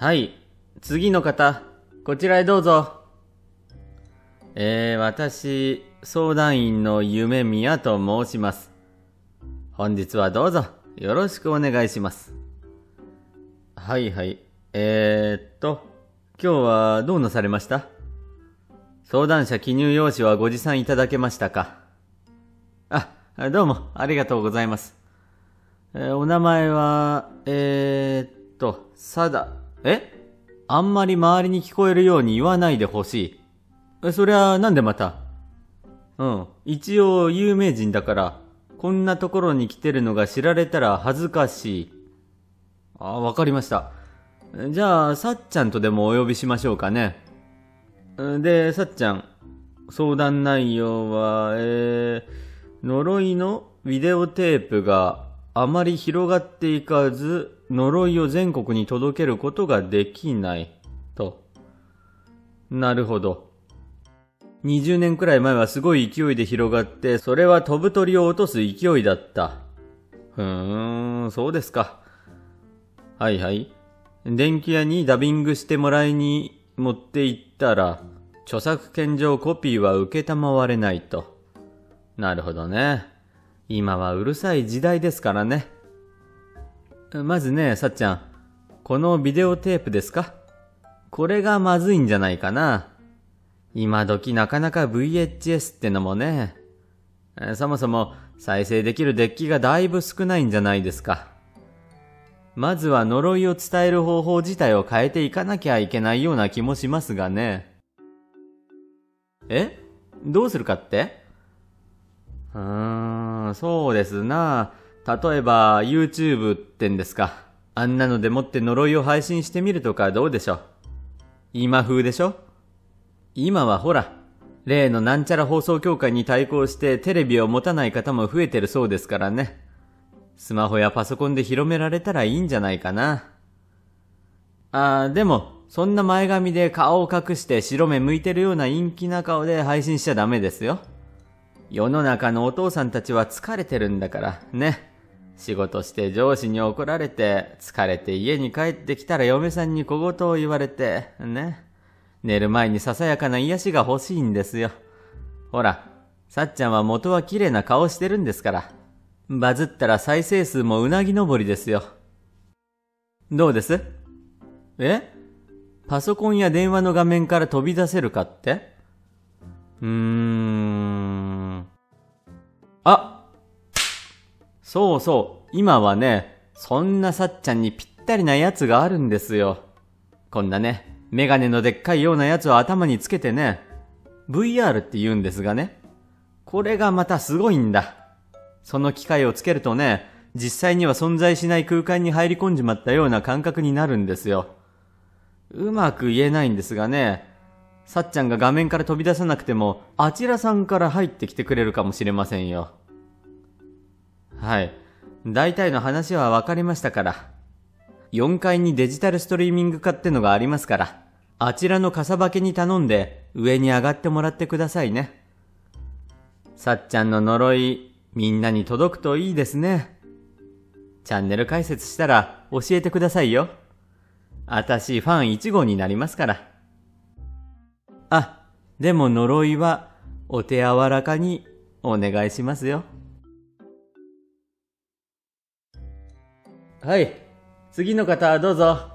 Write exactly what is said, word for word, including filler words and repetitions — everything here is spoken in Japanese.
はい、次の方、こちらへどうぞ。えー、私、相談員の夢宮と申します。本日はどうぞ、よろしくお願いします。はいはい、えーっと、今日はどうなされました？相談者記入用紙はご持参いただけましたか？あ、どうも、ありがとうございます。えー、お名前は、えーっと、さだ、えあんまり周りに聞こえるように言わないでほしい。え、そりゃ、なんでまた？うん、一応有名人だから、こんなところに来てるのが知られたら恥ずかしい。あ、わかりました。じゃあ、さっちゃんとでもお呼びしましょうかね。で、さっちゃん、相談内容は、えー、呪いのビデオテープがあまり広がっていかず、呪いを全国に届けることができない、と。なるほど。にじゅうねんくらい前はすごい勢いで広がって、それは飛ぶ鳥を落とす勢いだった。ふーん、そうですか。はいはい。電気屋にダビングしてもらいに持って行ったら、著作権上コピーは受けたまわれないと。なるほどね。今はうるさい時代ですからね。まずね、さっちゃん。このビデオテープですか？これがまずいんじゃないかな。今時なかなか ブイエイチエス ってのもね。そもそも再生できるデッキがだいぶ少ないんじゃないですか。まずは呪いを伝える方法自体を変えていかなきゃいけないような気もしますがね。え？どうするかって？うーん、そうですな。例えば YouTube ってんですか。あんなのでもって呪いを配信してみるとかどうでしょう。今風でしょ？今はほら、例のなんちゃら放送協会に対抗してテレビを持たない方も増えてるそうですからね。スマホやパソコンで広められたらいいんじゃないかな。あー、でも、そんな前髪で顔を隠して白目向いてるような陰気な顔で配信しちゃダメですよ。世の中のお父さんたちは疲れてるんだから、ね。仕事して上司に怒られて、疲れて家に帰ってきたら嫁さんに小言を言われて、ね。寝る前にささやかな癒しが欲しいんですよ。ほら、さっちゃんは元は綺麗な顔してるんですから。バズったら再生数もうなぎ登りですよ。どうです？え？パソコンや電話の画面から飛び出せるかって？うーん。あ！そうそう、今はね、そんなさっちゃんにぴったりなやつがあるんですよ。こんなね、メガネのでっかいようなやつを頭につけてね、ブイアール って言うんですがね、これがまたすごいんだ。その機械をつけるとね、実際には存在しない空間に入り込んじまったような感覚になるんですよ。うまく言えないんですがね、さっちゃんが画面から飛び出さなくても、あちらさんから入ってきてくれるかもしれませんよ。はい。大体の話はわかりましたから。よんかいにデジタルストリーミング化ってのがありますから、あちらの傘化けに頼んで上に上がってもらってくださいね。さっちゃんの呪い、みんなに届くといいですね。チャンネル解説したら教えてくださいよ。あたしファンいち号になりますから。あ、でも呪いはお手柔らかにお願いしますよ。はい、次の方どうぞ。